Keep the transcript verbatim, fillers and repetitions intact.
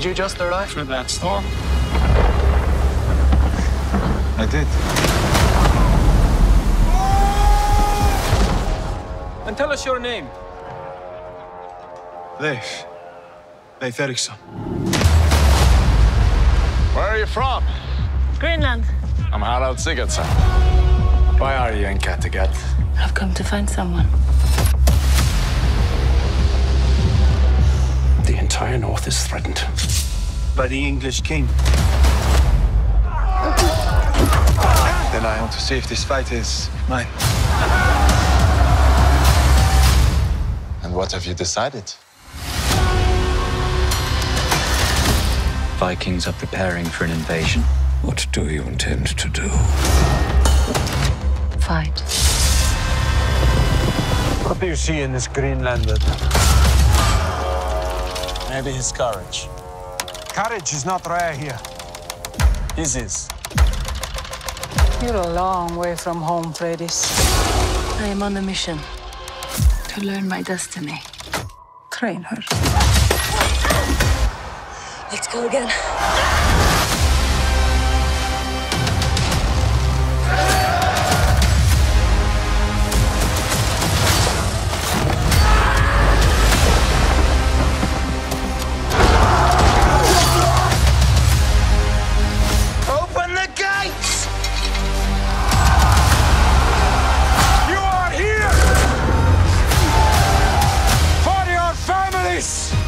Did you just arrive from that storm? I did. And tell us your name. Leif. Leif Erikson. Where are you from? Greenland. I'm Harald Sigurdsson. Why are you in Kattegat? I've come to find someone. The entire north is threatened. By the English king. Then I want to see if this fight is mine. And what have you decided? Vikings are preparing for an invasion. What do you intend to do? Fight. What do you see in this Greenlander? Maybe his courage. Courage is not rare here. His is. You're a long way from home, Freydis. I am on a mission to learn my destiny. Train her. Let's go again. Open the gates! You are here for your families!